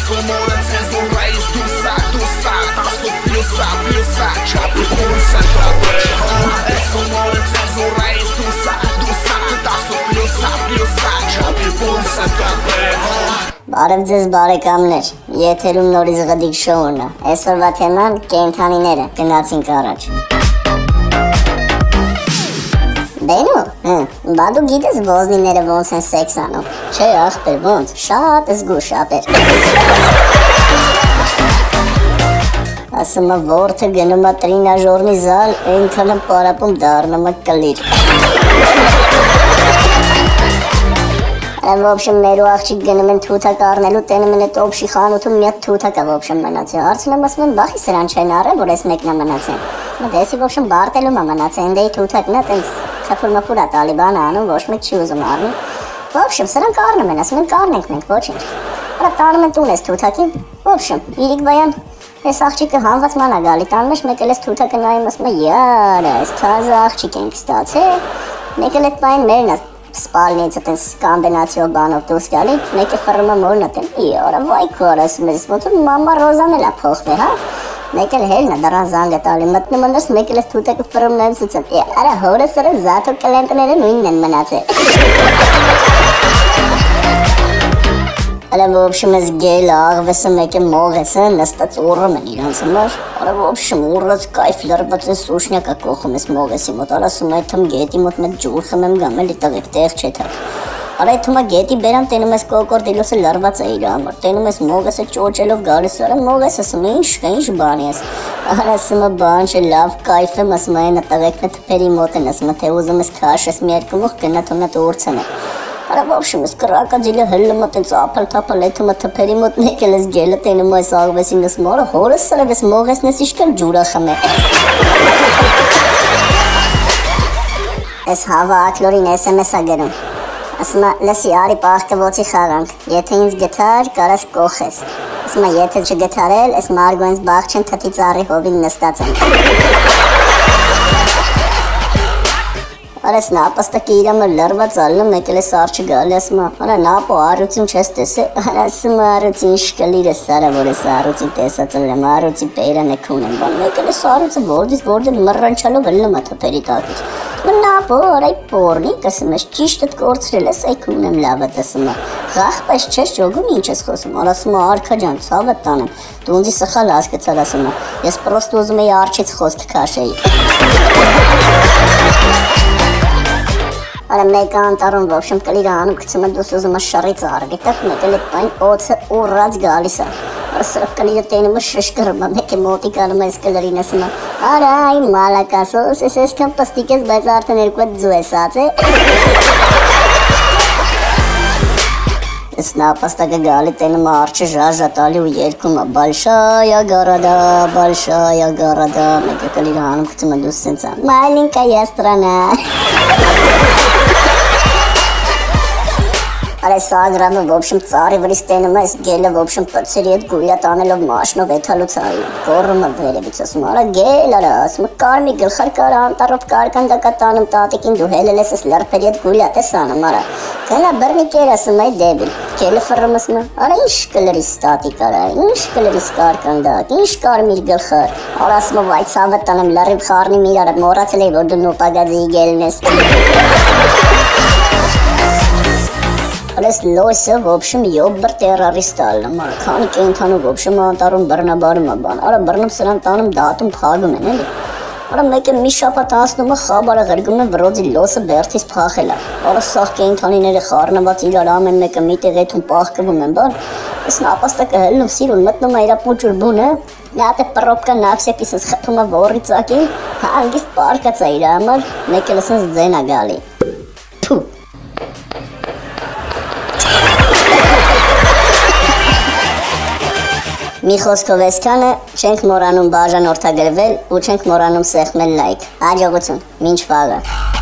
sonora cenzura esduça, taço pilsa, chape pulsa, é sonora cenzura esduça, taço pilsa, chape pulsa, Բարև ձեզ բարեկամներ, եթերում նորից Ղդիկ շոուն է, այսօրվա թեման կենդանիները, գնացինք առաջ։ Բենու, բա դու գիտես ոզնիները ոնց են սեքս անում, չէ ախպեր ոնց, շատ զգուշ ապեր։ Ասում է որդը գնում է տրինաժորնի զալ, այնքան պարապում դառնում է կլիր։ В общем, մեր աղջիկ գնում են թութակ առնելու, տենում են այդ օբշի խանութում մի հատ թութակ է, в общем, մնացել։ Հարցնում ասում են, բախի սրան չեն առել, որ այս մեկն է մնացել։ Դեսի, в общем, բարտելում է մնացել, ընդեի թութակն է, տենց թֆուր-մֆուր է տալիբան է անում, ոչ մեկ չի ուզում առնի։ В общем, սրանք առնում են, ասում են կառնենք մենք, ոչինչ։ Հələ տանում են տուն այս թութակին, в общем, Իրիկվայան, այս աղջիկը հանված ման է գալի, տանում մեջ մեկ էլ այս թութակը նայում, ասում է, յարա, այս թազը աղջիկ ենք ստացել, մեկ էլ այդ պայն մերն է Սպալնիցը տենց կամբինացիով բանով դուրս գալի, մեկը ֆռմը մորն է տեն, իորա վայ քոր ասում ես, ոնց որ մամա Ռոզան էլ է փոխվել, հա։ Մեկ էլ հելն է դռան զանգը տալի, մտնում ընդրս մեկ էլ էս թութակը ֆռմն եմ ցուցում, արա հորս սրը զաթո կլենտները նույնն են մնացել։ Հələ в общем, ես գելը աղվեսը մեկը մողես են, նստած ուռում են իրանց համար, արա в общем, ուռած կայֆ լրված են սուշնյակա կողում ես մողեսի մոտ, արա ասում է թմ գետի մոտ մեկ ջուր խմեմ գամ էլի տղեկ տեղ չէ թակ, արա այդ թմա գետի բերամ տենում ես կոկորդիլոսը լրված է իր համար, տենում ես մողեսը ճոճելով գալիս, արա մողես ասում է ինչ բան ես, արա ասում է բան չէ լավ կայֆ եմ, ասում է այնը տղեկն է թպերի մոտ են, ասում է թե ուզում ես քաշես մի երկու մուխ գնա թոնա տուրցն է Արա в общем, ես կրակաջիլը հլում է տենց ապալ-թապալ էթում է թպերի մոտ մեկ էլ ես գելը տենում այս աղվեսին ես մորը հորս սրև ես մողեսն ես իշկել ջուրա խմե Ես հավա ակլորին SMS է գրում Ասում է լսի արի պաղկվոցի խաղանք Եթե ինձ գթար կարաս կոխես Ասում է եթե չգթարել ես մարգո ինձ բաղ չեն թտի ծառի հովին նստած են Արես նապաստակի իրամը լրված ալնում, մեկ էլ ես արջը գալի, ասում է, արա նապո առուցին չես տեսե, արա ասում է առուցին շկլիր ես սարա, որ ես առուցին տեսածել եմ, առուցի պեյրան է քուն եմ, բան, մեկ էլ ես առուցը որդից որդեն մռանչալով հլնում է թպերի տակից, նապո, արայ պորնիկ, ասում ես, ճիշտըտ կորցրել ես, այ քուն եմ լավըտ, ասում է, խախպայս չես ճոգում, ինչ ես խոսում, արա ասում է, արքա ջան, ցավըտ տանեմ, դու ունձի սխալ հասկացալ, ասում է, ես պրոստ ուզում էի արջից խոսք քաշեի Արա մեկ անտարում, в общем, կլիրը անում կցում է դուս ուզում է շռից առ, գիտակ մեկ էլ էտ պայն օծը ուռած գալիս է, արա սրավ կլիրը տենում է շշկրում է, մեկ է մոտի կալում է ես կլրին ասում է, արա այ մալակասոս, ես եսքան պստիկ ես, բայց արդեն երկու էտ ձու ես ած է, ես նապաստակը գալի տենում է արջը ժաժա տալի ու երկում է, բալշայա գարադա, մեկ է կլիրը անում կցում է դուս սենց է, մալինկայա ստրանա Արա սագրամը, в общем, ծարի վրից տենում է, ես գելը, в общем, պրծերի էտ գույլյատ անելով մաշնով էթալուց կորում է վերևից, ասում արա գել արա, ասում կարմի գլխար կարա անտարով կարկանդակա տանում տատիկին դու հելել ես լրպերի էտ գույլյատ ես անում արա, գնա բրնի կեր ասում այ դեբիլ, գելը ֆռում ասում արա ինչ կլրիս տատիկ արա, ինչ կլրիս կարկանդակ, ինչ կարմիր գլխար, արա ասում վայ ցավը տանեմ լրիվ խառնի միր արա, մորացել էի, որ դու նոպագազի գելն ես Ալես լոսը, в общем, յոբր տերարիստ ալնում, արա քանի կենթանում, в общем, անտարում բռնաբարում է բան, արա բռնում սրան տանում դատում փագում են, էլի, արա մեկ է մի շապատ անցնում է խաբարը ղրգում են վրոձի լոսը բերթից փախել է, արա սաղ կենթանիները խառնված իրար ամեն մեկը միտեղ էթում պաղկվում են, բան, ես նապաստակը հելնում սիրուն մտնում է իրա պուճուր բունը, նատ է պրոպկա նավսեպիս ես խթում է որի ծակին, հանգիստ պարկած է իրա համար, մեկ էլ ասենց ձեն է գալի, թու Մի խոսքով այսքանը չենք մոռանում բաժանորդագրվել ու չենք մոռանում սեղմել լայք։ Հաջողություն, մինչ վաղը։